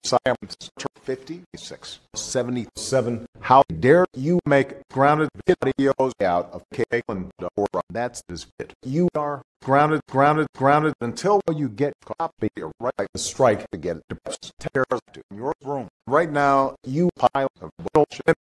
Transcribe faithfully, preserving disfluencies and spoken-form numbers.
Samster fifty-six seventy-seven. How dare you make grounded videos out of Caitlin or that's this bit. You are grounded, grounded, grounded until you get copy or right the strike to get it to your room. Right now, you pile of bullshit.